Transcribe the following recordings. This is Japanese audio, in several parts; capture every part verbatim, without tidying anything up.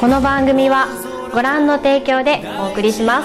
この番組はご覧の提供でお送りします。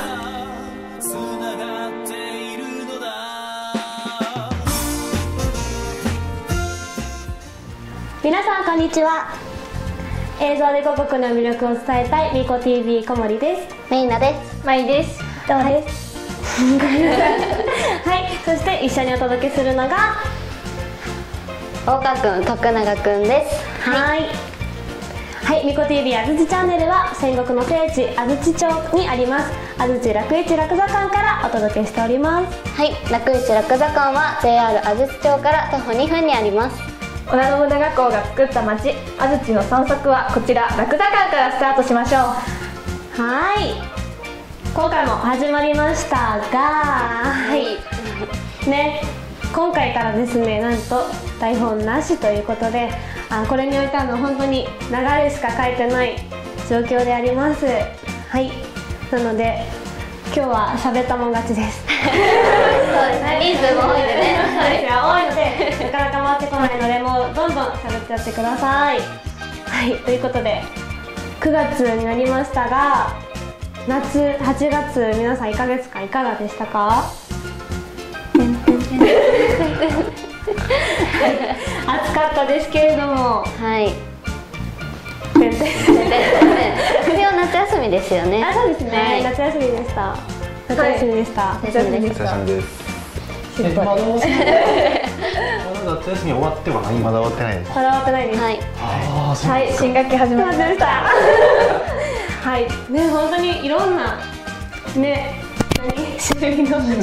皆さんこんにちは。映像で母国の魅力を伝えたいみこ ティービー 小森です。 メイナです。 まいです。どうです。 はい、そして一緒にお届けするのが大川くん、徳永くんです。 はいはい、みこ ティービー 安土チャンネルは戦国の聖地安土町にあります安土楽市楽座館からお届けしております。 はい、楽市楽座館は ジェイアール 安土町から徒歩にふんにあります。 織田信長公が作った町安土の散策はこちら楽座館からスタートしましょう。 はい、今回も始まりましたが、はいね、今回からですね、なんと台本なしということで、あこれにおいてはの本当に流れしか書いてない状況であります。はい、なので今日は喋ったもん勝ちです。 そうですね、人数も多いんでね。 そうですよ、多いのでなかなか回ってこないので、もうどんどん喋ってやってください。はい、ということでくがつになりましたが、夏はちがつ皆さんいっかげつかんいかがでしたか？暑かったですけれども、 はい。今日夏休みですよね。 あ、そうですね、はい、夏休みでした。夏休みでした。 夏休みでした。 夏休みです。え、まだ夏休み終わってはない？まだ終わってないです。 まだ終わってないです。 はい。 ああ、はい、新学期始まりました。 はい、ね、本当にいろんなね、何種類の種類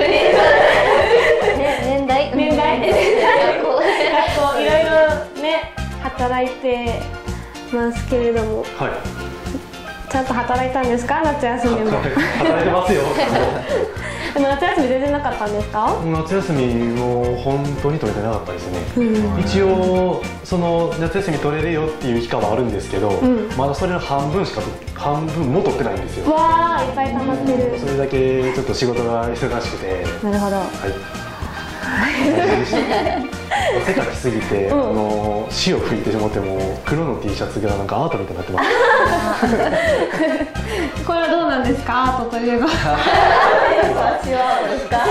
年代年代学校いろいろね働いてますけれども、 はい。 ちゃんと働いたんですか？夏休みも。 働いてますよ。 でも夏休み全然なかったんですか？ 夏休みも本当に取れてなかったですね。 うん、 一応その夏休み取れるよっていう期間はあるんですけど、うん、まだそれの半分しか半分も取ってないんですよ。 わー、いっぱい溜まってる。 それだけちょっと仕事が忙しくて。 なるほど。 はい。汗かきすぎて、うん、あの潮吹いてしまっても黒の T シャツがなんかアートみたいになってます。 これはどうなんですか？アートといえば。 私はですか？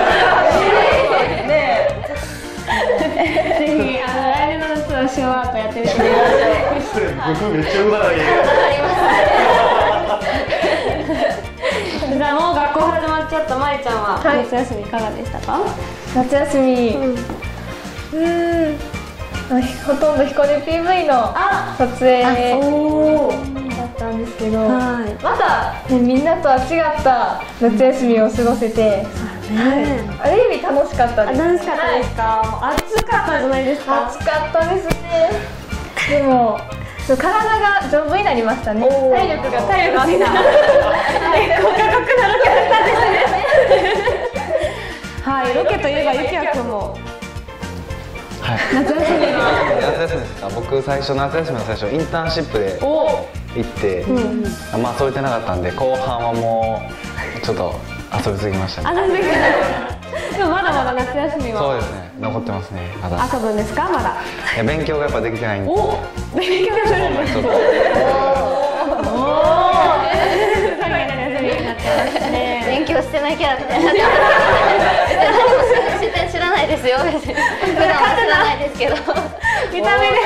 ぜひあの来年の夏はショーアートやってみてください。 それ僕めっちゃうまい。 じゃあもう学校始まっちゃったまいちゃんは、はい、夏休みいかがでしたか？ 夏休み、うん、うーん、ほとんど彦根 ピーブイ の撮影だったんですけど、はい、まだ、ね、みんなとは違った夏休みを過ごせて、うん、はい、ある意味楽しかったです。 楽しかったですか？はい、もう暑かったんじゃないですか？ 暑かったですね。でも体が丈夫になりましたね。体力が体力が結構過酷なロケだったんですね。 はい、ロケといえばゆきやくんも。 はい。 夏休みは。 夏休みですか。僕最初夏休みの最初インターンシップで行って、うん、まあ遊べてなかったんで後半はもうちょっと遊びすぎましたね。 遊びすぎた。でもまだまだ夏休みは。 そうですね。残ってますね。まだ。 遊ぶんですか？まだ。 いや勉強がやっぱできてないんで。 お、勉強がするんです。おお。 勉強してなきゃって。知らないですよ。普段は知らないですけど。 見た目で。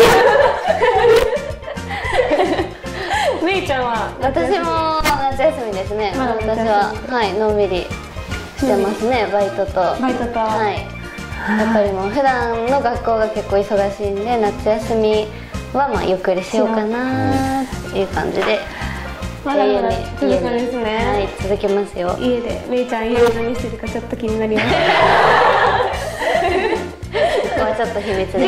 めいちゃんは私も夏休みですね。私ははいのんびりしてますね。バイトとバイトとはい。やっぱりもう普段の学校が結構忙しいんで夏休みはまあゆっくりしようかなっていう感じで。 まだまだ続くんですね。 はい、続けますよ。 家でめいちゃん家で何してるかちょっと気になります。ここはちょっと秘密で。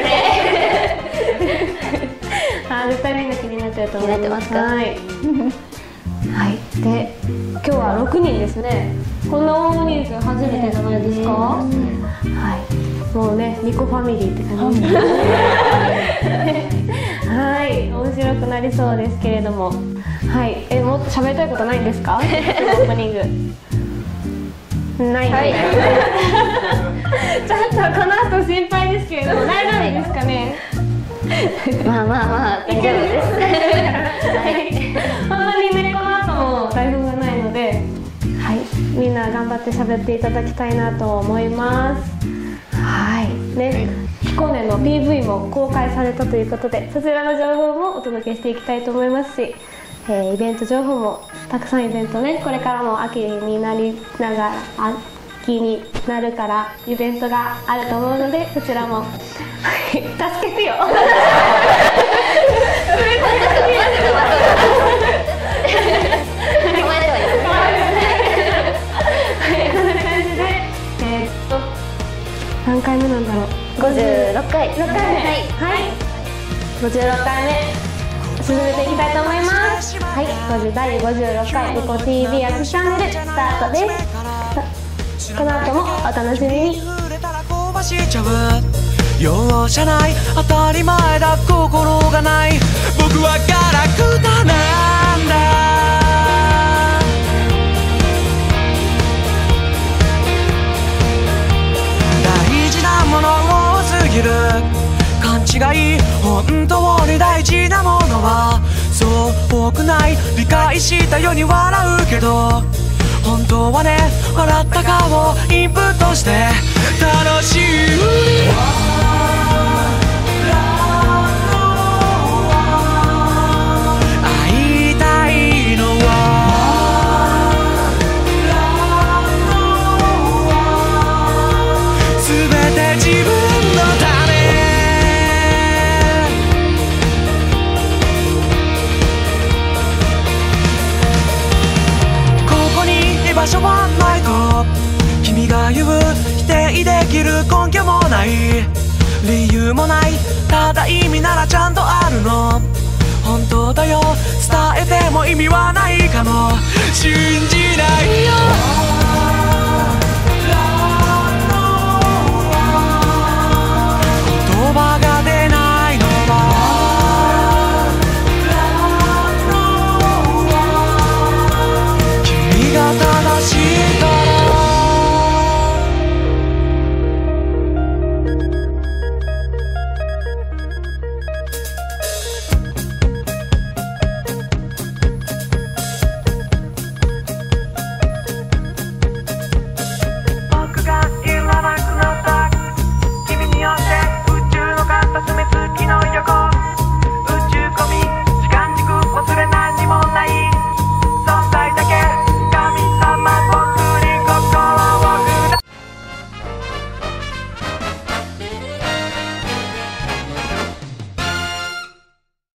あ、絶対みんな気になってると思います。 気になってますか？ はい。はい。で、今日はろくにんですね。こんな大人数初めてじゃないですか？はい。もうね、ニコファミリーって感じです。はい、面白くなりそうですけれども。はい、え、もっと喋りたいことないんですか？オープニング。ない。はい、ちょっとこの後心配ですけれども、大丈夫ですかね？ まあまあまあ大丈夫です。 って喋っていただきたいなと思います。はいね、彦根の ピーブイ も公開されたということで、そちらの情報もお届けしていきたいと思いますし、えー、イベント情報もたくさんイベントね、これからも秋になりながら秋になるからイベントがあると思うので、そちらも助けてよ何回目なんだろう。 ごじゅうろっかい。 ろっかいめ。はい。ごじゅうろっかいめ進めていきたいと思います。はい。だいごじゅうろっかいリコ ティービー 秋チャンネルスタートです。この後もお楽しみに。 容赦ない当たり前だ心がない僕はガラクタなんだ大事なもの多すぎる勘違い本当に大事なものはそう多くない理解したように笑うけど本当はね笑った顔をインプットして楽しい会いたいのは全て自分のためここに居場所はないと君が言う否定できる根拠もない理由もないただ意味ならちゃんとあるの本当だよ伝えても意味はないかも信じないよ